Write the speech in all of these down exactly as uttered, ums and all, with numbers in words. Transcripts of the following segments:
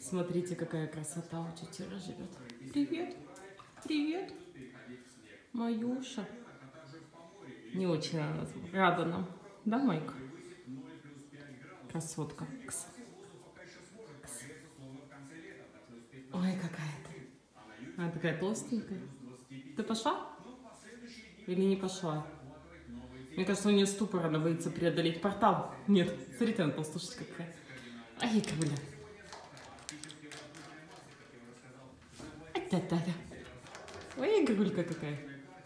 Смотрите, какая красота у тетера живет. Привет, привет, Маюша. Не очень она рада нам, да, Майка? Красотка. Кс. Кс. Ой, какая ты. Она такая толстенькая. Ты пошла? Или не пошла? Мне кажется, у нее ступор, она боится преодолеть портал. Нет, смотрите, она толстушечка какая. Ай, кабля. Ай-та-та-та. Ой, игрулька какая.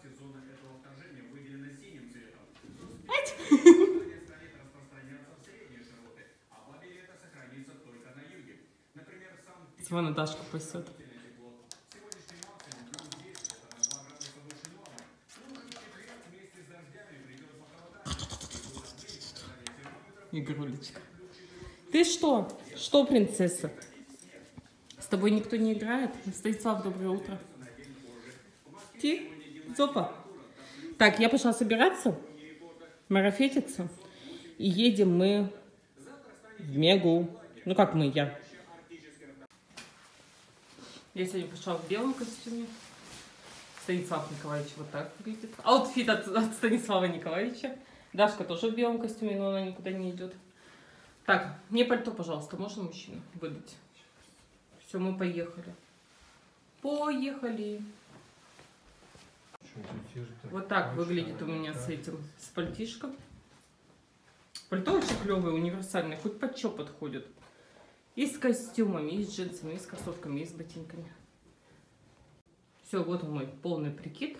Вон Наташку пасет. Игрулечка. Ты что? Что, принцесса? С тобой никто не играет? Станислав, доброе утро. Ти? Зопа. Так, я пошла собираться, марафетиться. И едем мы в Мегу. Ну как мы, я. Я сегодня пошла в белом костюме. Станислав Николаевич вот так выглядит. Аутфит от, от Станислава Николаевича. Дашка тоже в белом костюме, но она никуда не идет. Так, мне пальто, пожалуйста, можно мужчину выдать? Все, мы поехали. Поехали. Вот так выглядит у меня с этим, с пальтишком. Пальто очень клевое, универсальное, хоть под что подходит. И с костюмами, и с джинсами, и с кроссовками, и с ботинками. Все, вот он мой полный прикид.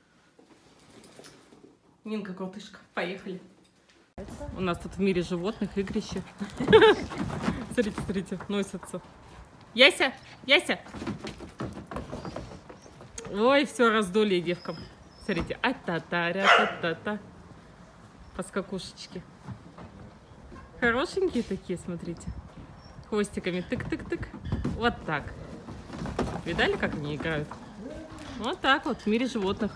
Нинка, крутышка, поехали. У нас тут в мире животных игрище. Смотрите, смотрите, носятся. Яся, Яся. Ой, все, раздолье девкам. Смотрите, а-та-та-ра-та-та-та. Поскакушечки. Хорошенькие такие, смотрите. Хвостиками тык-тык-тык. Вот так. Видали, как они играют? Вот так вот, в мире животных.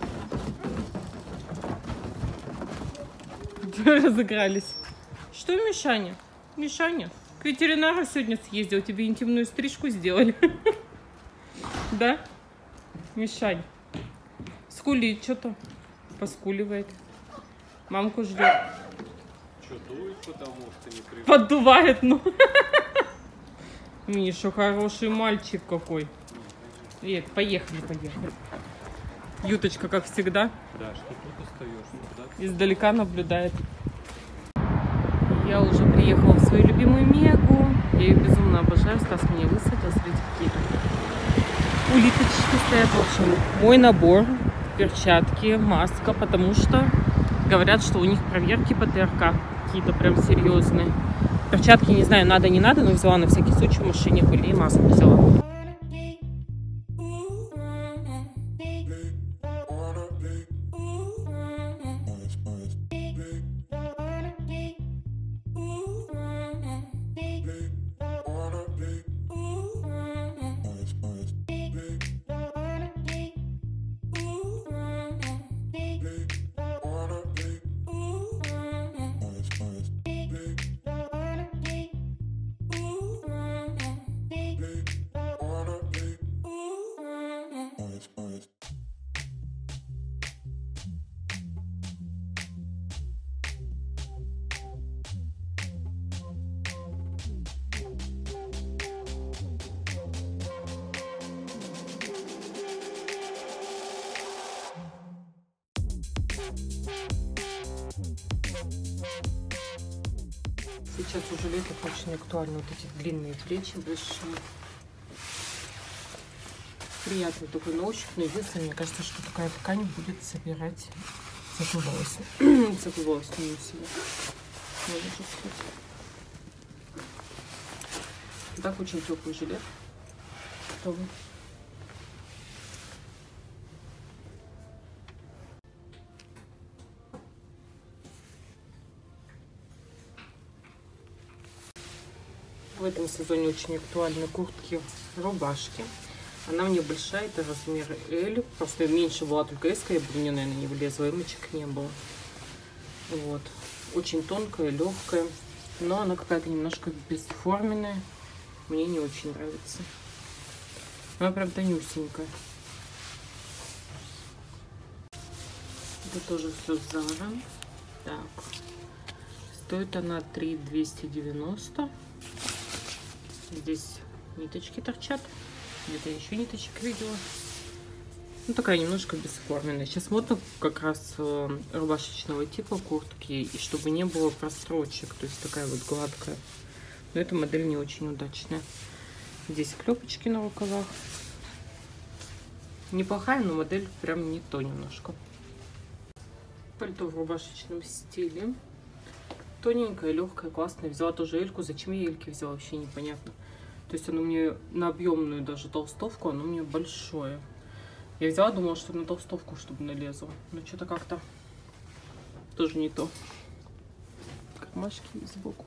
Разыгрались. Что, Мишаня? Мишаня, к ветеринару сегодня съездил, тебе интимную стрижку сделали. Да? Мишань. Скулит что-то. Поскуливает. Мамку ждет. Что, дует, потому что не привык? Поддувает, ну. Миша, хороший мальчик какой. Нет, поехали, поехали. Юточка, как всегда. Да, что тут остаешься? Издалека наблюдает. Я уже приехала в свою любимую Мегу. Я ее безумно обожаю. Стас меня высадил. Смотрите, какие улиточки стоят. В общем, мой набор. Перчатки, маска. Потому что говорят, что у них проверки по ТРК какие-то прям серьезные. Перчатки, не знаю, надо, не надо, но взяла на всякий случай. В машине были, и маску взяла. Сейчас уже лето очень актуально, вот эти длинные плечи большие. Приятный такой на ощупь, но единственное, мне кажется, что такая ткань будет собирать закрывалась. Закрывалась на себя. Так, очень теплый жилет. Готовый. В этом сезоне очень актуальны куртки, рубашки. Она мне большая, это размер L. Просто меньше была только S, я бы мне, наверное, не влезла, эмочек не было. Вот. Очень тонкая, легкая, но она какая-то немножко бесформенная. Мне не очень нравится. Она прям тонюсенькая. Это тоже все Зара. Так. Стоит она три двести девяносто. Здесь ниточки торчат. Где-то еще ниточек видела. Ну, такая немножко бесформенная. Сейчас модно как раз э, рубашечного типа куртки. И чтобы не было прострочек. То есть такая вот гладкая. Но эта модель не очень удачная. Здесь клепочки на рукавах. Неплохая, но модель прям не то немножко. Пальто в рубашечном стиле. Тоненькая, легкая, классная. Взяла тоже эльку. Зачем я эльки взяла, вообще непонятно. То есть оно мне на объемную даже толстовку, оно мне большое. Я взяла, думала, что на толстовку, чтобы налезла. Но что-то как-то тоже не то. Кармашки сбоку.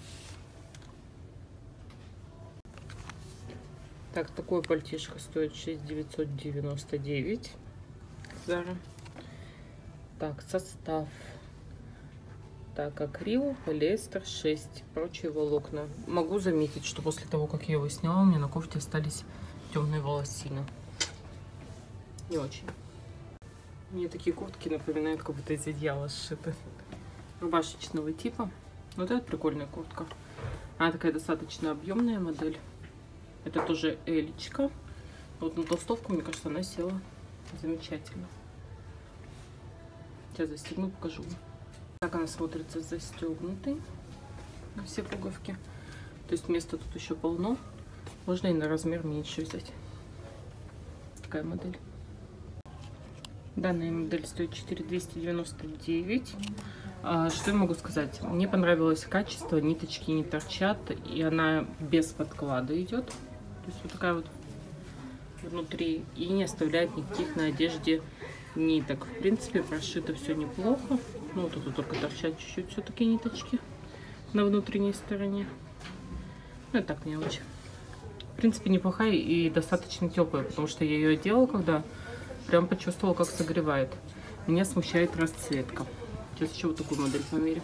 Так, такое пальтишко стоит шесть девятьсот девяносто девять. Зара. Так, состав. Так, акрил, полиэстер шесть, прочие волокна. Могу заметить, что после того, как я его сняла, у меня на кофте остались темные волосины. Не очень. Мне такие куртки напоминают, как будто из одеяла сшиты. Рубашечного типа. Вот это прикольная куртка. Она такая достаточно объемная модель. Это тоже элечка. Вот на толстовку, мне кажется, она села замечательно. Сейчас застегну, покажу. Так она смотрится застегнутой на все пуговки. То есть места тут еще полно. Можно и на размер меньше взять. Такая модель. Данная модель стоит четыре двести девяносто девять. А, что я могу сказать? Мне понравилось качество, ниточки не торчат, и она без подклада идет. То есть вот такая вот внутри, и не оставляет никаких на одежде ниток. В принципе, прошито все неплохо. Ну, вот тут только торчат чуть-чуть все-таки ниточки на внутренней стороне. Ну, и так не очень. В принципе, неплохая и достаточно теплая, потому что я ее одела, когда прям почувствовала, как согревает. Меня смущает расцветка. Сейчас еще вот такую модель померю.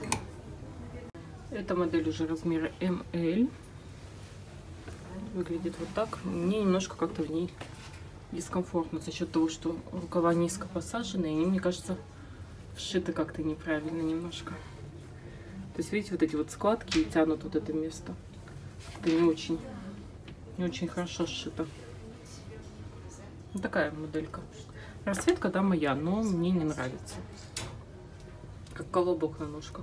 Эта модель уже размера эм эль. Выглядит вот так. Мне немножко как-то в ней дискомфортно за счет того, что рукава низко посажены, и они, мне кажется, вшиты как-то неправильно немножко. То есть, видите, вот эти вот складки и тянут вот это место. Это не очень, не очень хорошо сшито. Вот такая моделька. Расцветка, да, моя, но мне не нравится. Как колобок на ножках.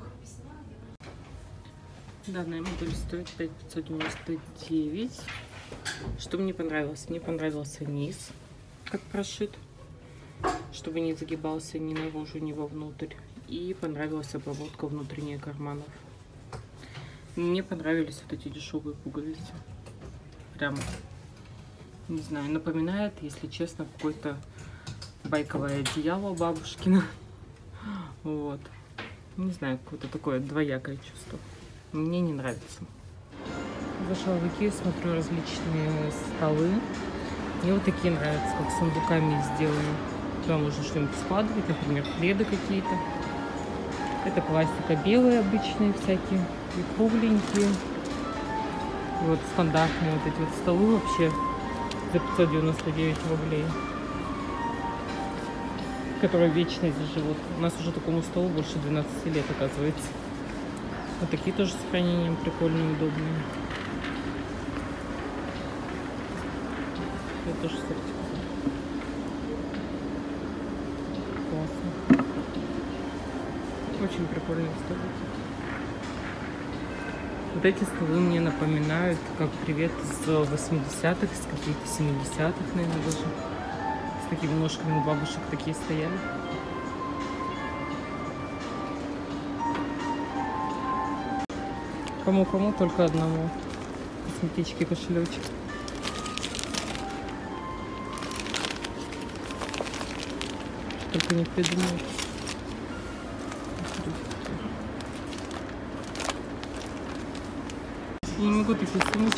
Данная модель стоит пять пятьсот девяносто девять. Что мне понравилось? Мне понравился низ, как прошит, чтобы не загибался ни наружу, ни вовнутрь. И понравилась обработка внутренних карманов. Мне понравились вот эти дешевые пуговицы. Прям, не знаю, напоминает, если честно, какое-то байковое одеяло бабушкина. Вот. Не знаю, какое-то такое двоякое чувство. Мне не нравится. Зашла в Икею, смотрю различные столы. Мне вот такие нравятся, как с сундуками сделаны. Туда можно что-нибудь складывать, например, пледы какие-то. Это классика, белые обычные всякие, и кругленькие. И вот стандартные вот эти вот столы вообще за пятьсот девяносто девять рублей. Которые вечно здесь живут. У нас уже такому столу больше двенадцати лет, оказывается. Вот такие тоже с хранением прикольные, удобные. Это тоже сертификат. Классно. Очень прикольные столики. Вот эти столы мне напоминают, как привет из восьмидесятых, из каких-то семидесятых, наверное, даже. С такими ножками у бабушек такие стояли. Кому-кому, только одному. Косметички, кошелечек. Только не придумают. Я не могу такие сумочки.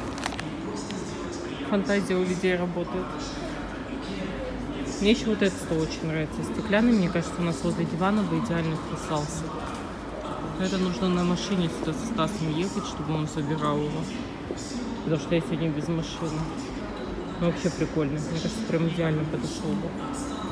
Фантазия у людей работает. Мне еще вот этот стол очень нравится. Стеклянный, мне кажется, у нас возле дивана бы идеально вписался. Это нужно на машине сюда со Стасом ехать, чтобы он собирал его. Потому что я сегодня без машины. Ну, вообще прикольно. Мне кажется, прям идеально подошел бы.